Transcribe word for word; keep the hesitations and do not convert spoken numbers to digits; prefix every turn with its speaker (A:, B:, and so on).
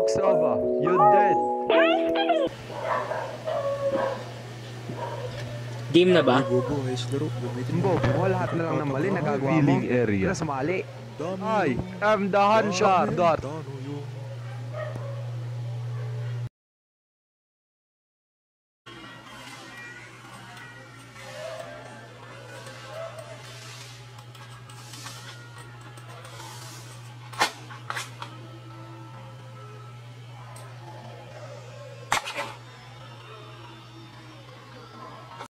A: Joke's over. You're dead.
B: Game na ba?
C: Bobo, ayos laro. Gamitin mo.
A: Bobo, lahat na lang ng mali nagagawa mo.
D: Revealing area.
A: Pero sumali.
C: Dami.
A: I am the hunter. Dot.
C: Dami.